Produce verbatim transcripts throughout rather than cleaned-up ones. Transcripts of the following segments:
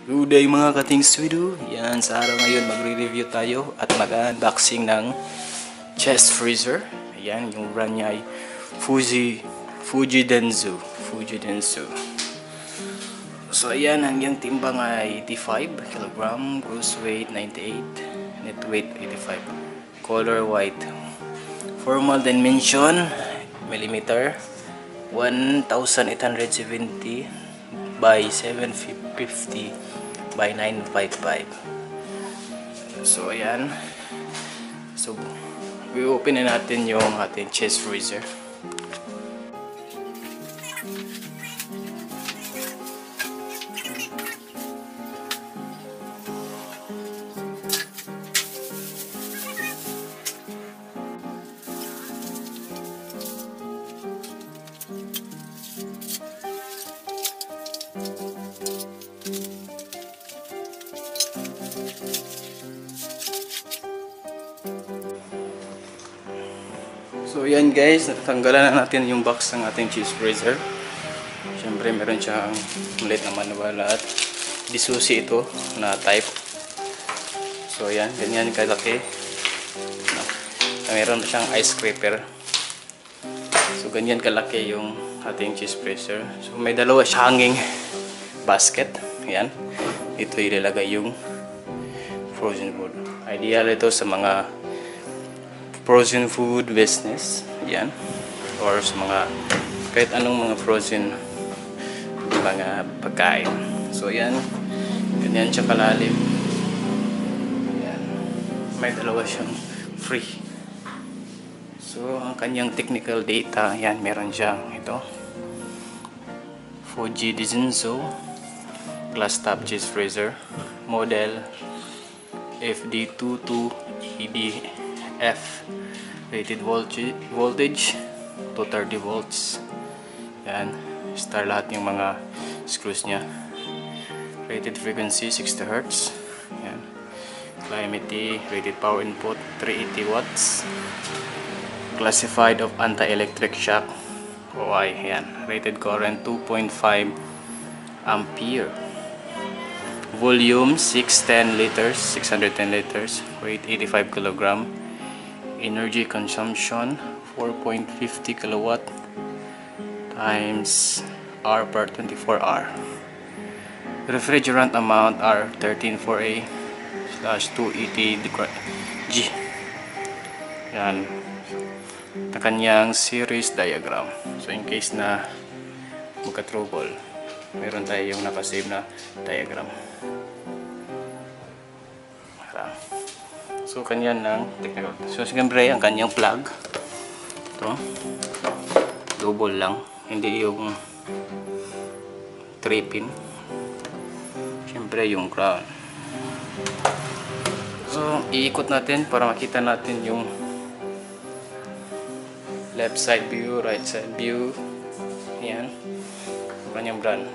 Good day mga katings video. Yan, sa araw ngayon magre-review tayo at mag-unboxing ng chest freezer. Ayan, yung brand niya ay Fuji Fuji Denso. Fuji Denso. So ayan, hanggang timbang ay eighty-five kilogram, gross weight ninety-eight, net weight eighty-five. Color white. Formal dimension millimeter one thousand eight hundred seventy by seven fifty by nine fifty-five. So ayan, so i-open na natin yung ating chest freezer. So yan guys, natanggalan na natin yung box ng ating cheese freezer. Siyempre meron siyang maliit na manual at disusi ito na type. So yan, ganyan kalaki. Meron siyang ice scraper. So ganyan kalaki yung ating cheese freezer. So may dalawa siyang hanging basket. Yan, ito ilalagay yung frozen food. Ideal ito sa mga frozen food business, yan, or sa mga kahit anong mga frozen mga pagkain. So yan, ganyan siya kalalim. Yan, may dalawa siyang free. So ang kanyang technical data, yan, meron siyang ito Fuji Denso glass top cheese freezer, model F D twenty-two E D F, rated voltage, voltage to thirty volts. Yan, star lahat yung mga screws nya. Rated frequency sixty hertz. Yan, climate, rated power input three hundred eighty watts. Classified of anti-electric shock O I. Yan, rated current two point five ampere. Volume six hundred ten liters, six hundred ten liters. Weight eighty-five kilogram. Energy consumption four point five zero kilowatt times hour per twenty-four hour. Refrigerant amount R thirteen four A slash two eighty G. Yan, na kanyang series diagram. So in case na magka-trouble, meron tayo yung nakasave na diagram. So kanyan ng technical. So siyempre ang kanyang plug, ito double lang, hindi yung three pin. Siyempre yung crown. So iikot natin para makita natin yung left side view, right side view. Yan, kanyang brand.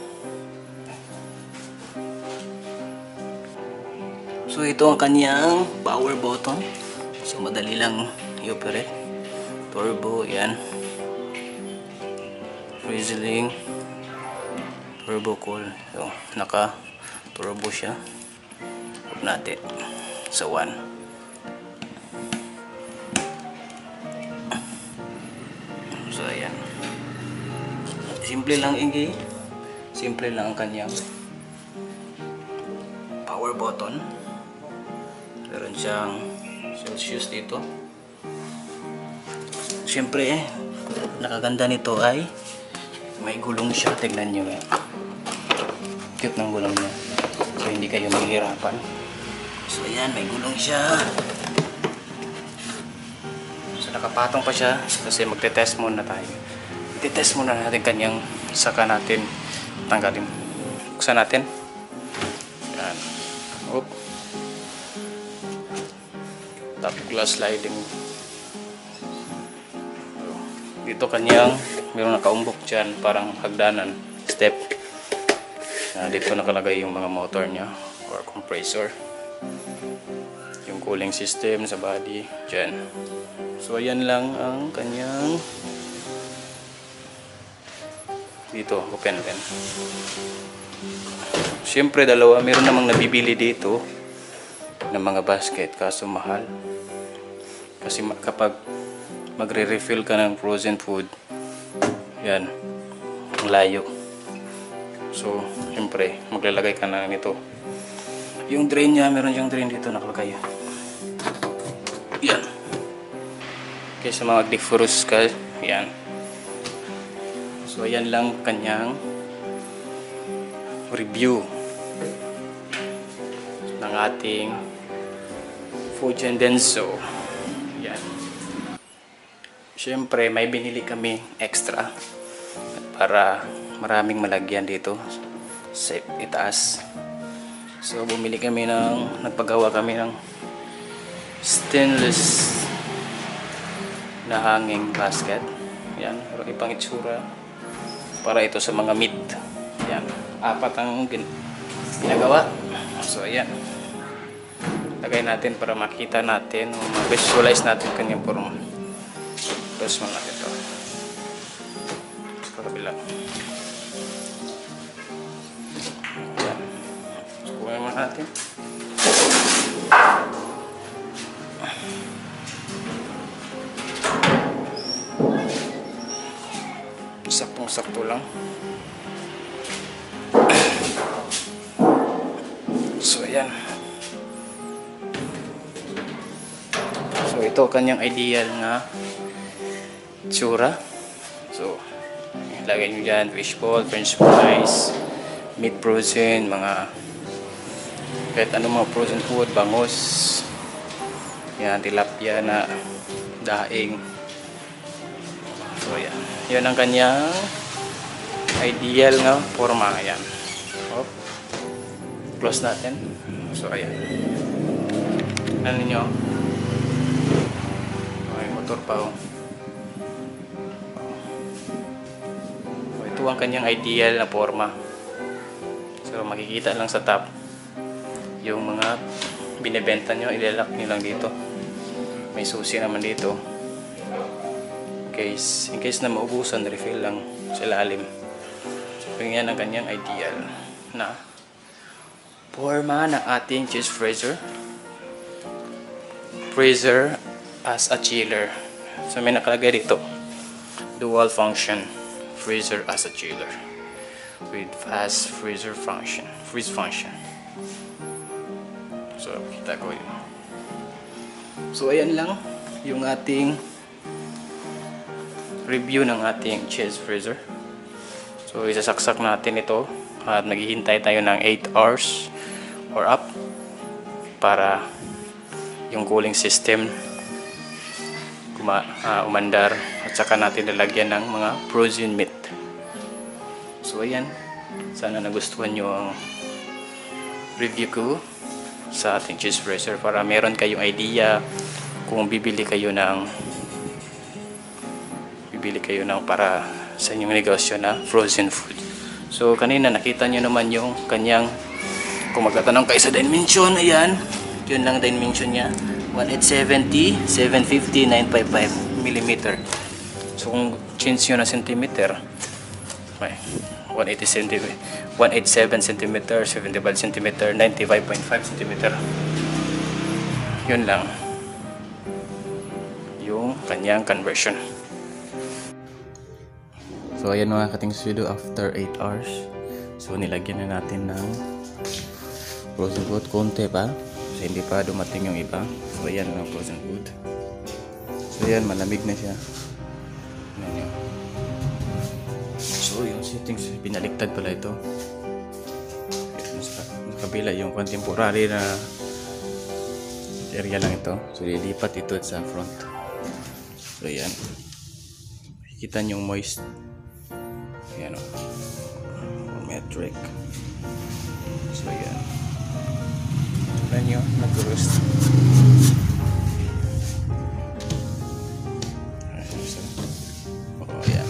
So ito ang kanyang power button. So madali lang i-operate. Turbo, yan. Frizzling. Turbo cool. So naka turbo siya. Off natin sa one. So ayan. Simple lang ini. Simple lang ang kanyang power button. Meron siyang Celsius dito. Siyempre, nakaganda nito ay may gulong siya. Tignan nyo yan. Cute ng gulong niya. So, hindi kayo mahihirapan. So, ayan, may gulong siya. So, nakapatong pa siya. Kasi magte-test muna tayo. Magte-test muna natin kanyang saka natin tanggalin. Buksan natin. Yan. Oop. Top glass sliding. Dito kanyang mayroong nakaumbok dyan, parang hagdanan, step. Uh, dito nakalagay yung mga motor nya or compressor, yung cooling system sa body dyan. So ayan lang ang kanyang dito, open pen. Siyempre dalawa, meron namang nabibili dito ng mga basket kaso mahal. Kasi kapag magre-refill ka ng frozen food, yan, ang layo. So, siyempre, maglalagay ka na nito. Yung drain niya, meron siyang drain dito nakalagay. Yan. Okay, sa mga defrost ka, yan. So, yan lang kanyang review ng ating Fuji Denso. Yan. Siyempre, may binili kami extra para maraming malagyan dito sa itaas. So, bumili kami ng, nagpagawa kami ng stainless na hanging basket. Yan, pero ibang itsura para ito sa mga meat. Yan, apat ang gin ginagawa. So, ayan. Lagay natin para makita natin, ma-visualize natin kanyang forma. Close mo natin ito. Sa kabila. Ayan. So, kuha naman natin. Saktong-sakto lang. So, ayan. So, ito kanyang ideal na tsura. So, lagay nyo dyan fishball, french fries, meat frozen, mga kahit anong mga frozen food, bangus, yan, tilapia na daing. So, yan. Yan ang kanyang ideal na forma. Ayan. Oh. Close natin. So, ayan. Ano ninyo? Okay, motor pa oh. So, ito ang kanyang ideal na forma. So, makikita lang sa top yung mga binibenta nyo, ilalak nyo lang dito. May susi naman dito. Case, in case na maubusan, refill lang sa ilalim. So, yan ang kanyang ideal na forma ng ating cheese freezer. Freezer as a chiller. So, may nakalagay dito. Dual function. Freezer as a chiller. With fast freezer function. Freeze function. So, kita ko yun. So, ayan lang yung ating review ng ating cheese freezer. So, isasaksak natin ito at naghihintay tayo ng eight hours or up para yung cooling system kuma, uh, umandar at saka natin lalagyan ng mga frozen meat. So, ayan. Sana nagustuhan nyo ang review ko sa ating cheese freezer para meron kayong idea kung bibili kayo ng bibili kayo ng para sa inyong negosyo na frozen food. So, kanina nakita nyo naman yung kanyang, kung magtatanong kayo sa dimension, ayan, yun lang dimension niya, eighteen seventy, seven fifty, nine fifty-five millimeter. So, kung change nyo na centimeter, okay, one eighty-seven centimeter, seventy-five centimeter, ninety-five point five centimeter. Yun lang yung kanyang conversion. So, ayan mga kating's video after eight hours. So, nilagyan na natin ng frozen food. Konti pa. Kasi hindi pa dumating yung iba. So, ayan ang frozen food. So, ayan. Malamig na siya. Ayan yun. So, yung settings, binaliktad pala ito. Sa kabila, yung contemporary na area lang ito. So, lilipat ito sa front. So, ayan. Kita nyo yung moist. Ayan o. Metric. So, ayan. Tignan nyo, nag-roast. Oh, ayan.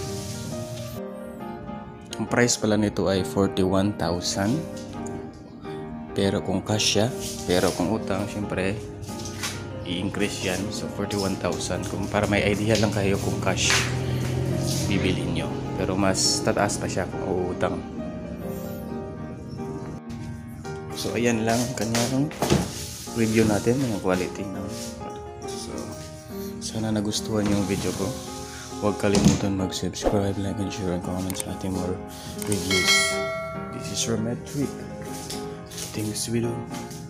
Ang price pala nito ay forty-one thousand. Pero kung cash siya, pero kung utang, syempre, i-increase yan. So, forty-one thousand. Kung para may idea lang kayo kung cash bibilin nyo. Pero mas tataas pa siya kung uutang. So ayan lang ang kanyang review natin, mga quality ng. So sana nagustuhan yung video ko. Huwag kalimutan mag-subscribe, like, and share, and comment sa ating more reviews. This is Romet Trick. Things we do.